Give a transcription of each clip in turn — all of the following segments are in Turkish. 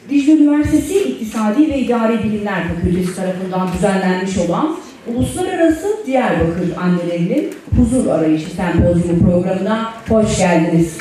Dicle Üniversitesi İktisadi ve İdari Bilimler Fakültesi tarafından düzenlenmiş olan Uluslararası Diyarbakır Annelerinin Huzur Arayışı Sempozyumu programına hoş geldiniz.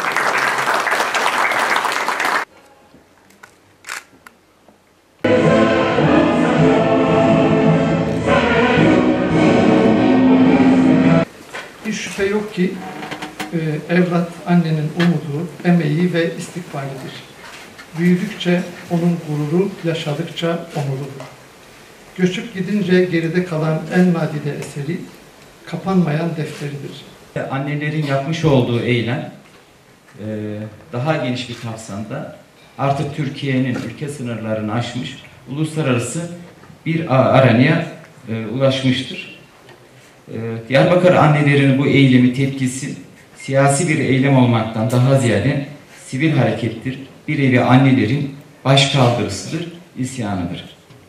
Hiç şüphe yok ki evlat annenin umudu, emeği ve istikbalidir. Büyüdükçe onun gururu, yaşadıkça onurudur. Göçüp gidince geride kalan en nadide eseri, kapanmayan defteridir. Annelerin yapmış olduğu eylem daha geniş bir kapsamda artık Türkiye'nin ülke sınırlarını aşmış, uluslararası bir arenaya ulaşmıştır. Diyarbakır annelerinin bu eylemi, tepkisi siyasi bir eylem olmaktan daha ziyade sivil harekettir. Bir nevi annelerin başkaldırısıdır, isyanıdır.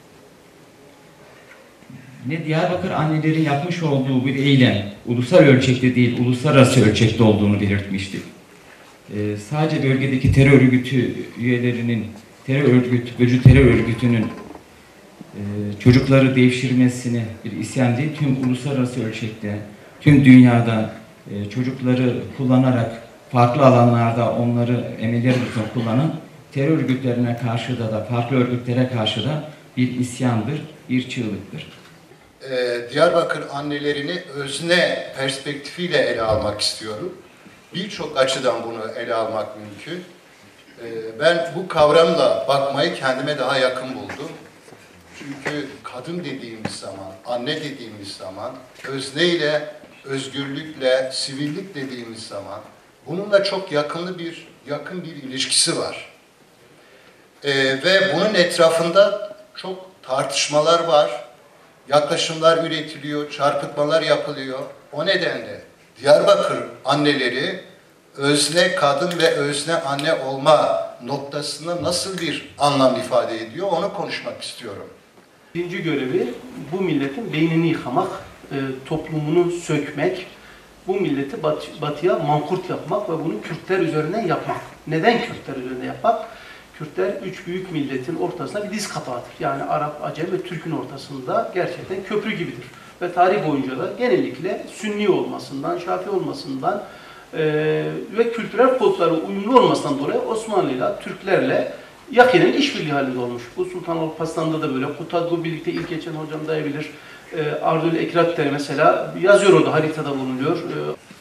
Diyarbakır annelerin yapmış olduğu bir eylem ulusal ölçekte değil, uluslararası ölçekte olduğunu belirtmiştik. Sadece bölgedeki terör örgütü üyelerinin, bölücü terör örgütünün çocukları devşirmesini bir isyan değil, tüm uluslararası ölçekte, tüm dünyada çocukları kullanarak farklı alanlarda onları emelleri için kullanan terör örgütlerine karşı da farklı örgütlere karşı da bir isyandır, bir çığlıktır. Diyarbakır annelerini özne perspektifiyle ele almak istiyorum. Birçok açıdan bunu ele almak mümkün. Ben bu kavramla bakmayı kendime daha yakın buldum. Çünkü kadın dediğimiz zaman, anne dediğimiz zaman, özneyle, özgürlükle, sivillik dediğimiz zaman bununla çok yakın bir ilişkisi var. Ve bunun etrafında çok tartışmalar var. Yaklaşımlar üretiliyor, çarpıtmalar yapılıyor. O nedenle Diyarbakır anneleri özne kadın ve özne anne olma noktasında nasıl bir anlam ifade ediyor onu konuşmak istiyorum. Birinci görevi bu milletin beynini yıkamak, toplumunu sökmek, bu milleti batıya mankurt yapmak ve bunu Kürtler üzerine yapmak. Neden Kürtler üzerine yapmak? Kürtler üç büyük milletin ortasında bir diz kapağıdır. Yani Arap, Acem ve Türk'ün ortasında gerçekten köprü gibidir. Ve tarih boyunca da genellikle Sünni olmasından, Şafii olmasından ve kültürel kodları uyumlu olmasından dolayı Osmanlı'yla, Türklerle yakinen işbirliği halinde olmuş. Bu Sultan Alparslan'da da böyle. Kutadgo birlikte ilk geçen hocam da bilir. Ardül Ekrat'te mesela yazıyor orada haritada bulunuyor.